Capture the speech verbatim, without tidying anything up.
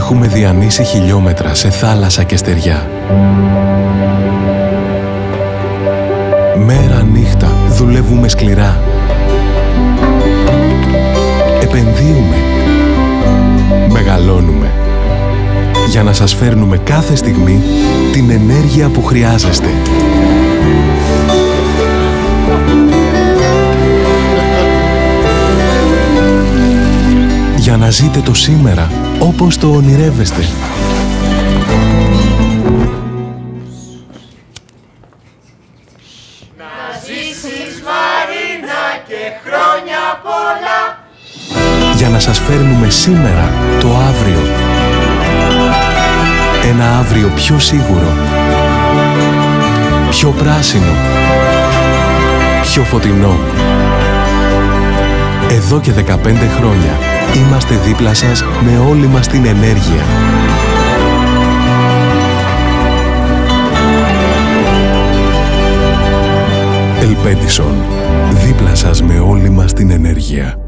Έχουμε διανύσει χιλιόμετρα σε θάλασσα και στεριά. Μέρα νύχτα δουλεύουμε σκληρά. Επενδύουμε. Μεγαλώνουμε. Για να σας φέρνουμε κάθε στιγμή την ενέργεια που χρειάζεστε. Για να ζείτε το σήμερα όπως το ονειρεύεστε. Να ζήσεις Μαρίνα και χρόνια πολλά. Για να σας φέρνουμε σήμερα το αύριο. Ένα αύριο πιο σίγουρο, πιο πράσινο, πιο φωτεινό. Εδώ και δεκαπέντε χρόνια είμαστε δίπλα σας με όλη μας την ενέργεια. Ελπέντισον, δίπλα σας με όλη μας την ενέργεια.